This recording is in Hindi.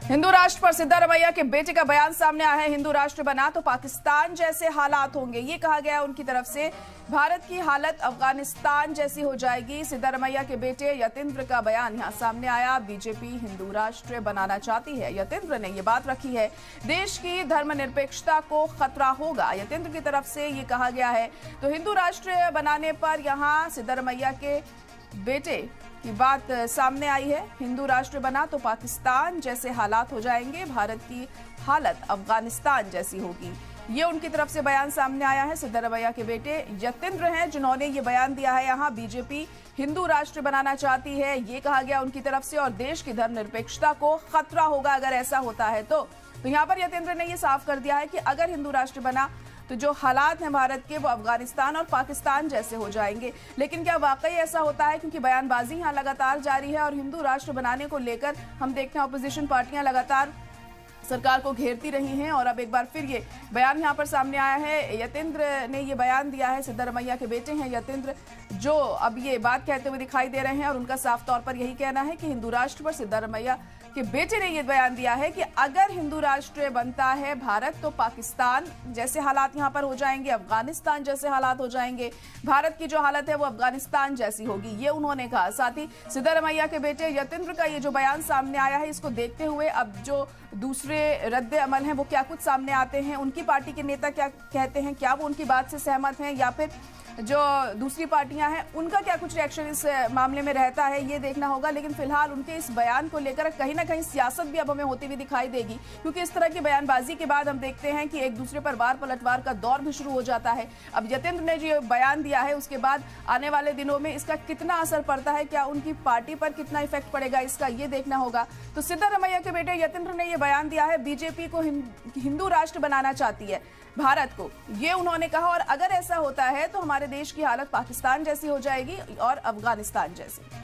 हिंदू राष्ट्र पर सिद्धारमैया के बेटे का बयान सामने आया है। हिंदू राष्ट्र बना तो पाकिस्तान जैसे हालात होंगे, ये कहा गया उनकी तरफ से। भारत की हालत अफगानिस्तान जैसी हो जाएगी। सिद्धारमैया के बेटे यतींद्र का बयान यहां सामने आया। बीजेपी हिंदू राष्ट्र बनाना चाहती है, यतींद्र ने ये बात रखी है। देश की धर्मनिरपेक्षता को खतरा होगा, यतींद्र की तरफ से ये कहा गया है। तो हिंदू राष्ट्र बनाने पर यहां सिद्धारमैया के बेटे की बात सामने आई है। हिंदू राष्ट्र बना तो पाकिस्तान जैसे हालात हो जाएंगे, भारत की हालत अफगानिस्तान जैसी होगी, ये उनकी तरफ से बयान सामने आया है। सिद्धारमैया के बेटे यतींद्र हैं जिन्होंने ये बयान दिया है। यहाँ बीजेपी हिंदू राष्ट्र बनाना चाहती है, ये कहा गया उनकी तरफ से, और देश की धर्मनिरपेक्षता को खतरा होगा अगर ऐसा होता है तो यहाँ पर यतींद्र ने ये साफ कर दिया है कि अगर हिंदू राष्ट्र बना तो जो हालात हैं भारत के वो अफगानिस्तान और पाकिस्तान जैसे हो जाएंगे। लेकिन क्या वाकई ऐसा होता है? क्योंकि बयानबाजी यहाँ लगातार जारी है और हिंदू राष्ट्र बनाने को लेकर हम देखते हैं अपोजिशन पार्टियां लगातार सरकार को घेरती रही हैं और अब एक बार फिर ये बयान यहाँ पर सामने आया है। यतींद्र ने ये बयान दिया है, सिद्धारमैया के बेटे हैं यतींद्र, जो अब ये बात कहते हुए दिखाई दे रहे हैं और उनका साफ तौर पर यही कहना है कि हिंदू राष्ट्र पर सिद्धारमैया के बेटे ने ये बयान दिया है कि अगर हिंदू राष्ट्र बनता है भारत तो पाकिस्तान जैसे हालात यहाँ पर हो जाएंगे, अफगानिस्तान जैसे हालात हो जाएंगे, भारत की जो हालत है वो अफगानिस्तान जैसी होगी, ये उन्होंने कहा। साथ ही सिद्धारमैया के बेटे यतींद्र का ये जो बयान सामने आया है, इसको देखते हुए अब जो दूसरे रद्द अमल हैं वो क्या कुछ सामने आते हैं, उनकी पार्टी के नेता क्या कहते हैं, क्या वो उनकी बात से सहमत हैं या फिर जो दूसरी पार्टियां हैं उनका क्या कुछ रिएक्शन इस मामले में रहता है, ये देखना होगा। लेकिन फिलहाल उनके इस बयान को लेकर कहीं ना कहीं सियासत भी अब हमें होती हुई दिखाई देगी, क्योंकि इस तरह की बयानबाजी के बाद हम देखते हैं कि एक दूसरे पर वार पलटवार का दौर भी शुरू हो जाता है। अब यतींद्र ने जो बयान दिया है उसके बाद आने वाले दिनों में इसका कितना असर पड़ता है, क्या उनकी पार्टी पर कितना इफेक्ट पड़ेगा, इसका ये देखना होगा। तो सिद्धारमैया के बेटे यतींद्र ने यह बयान दिया है, बीजेपी को हिंदू राष्ट्र बनाना चाहती है भारत को, ये उन्होंने कहा, और अगर ऐसा होता है तो हमारे देश की हालत पाकिस्तान जैसी हो जाएगी और अफगानिस्तान जैसी।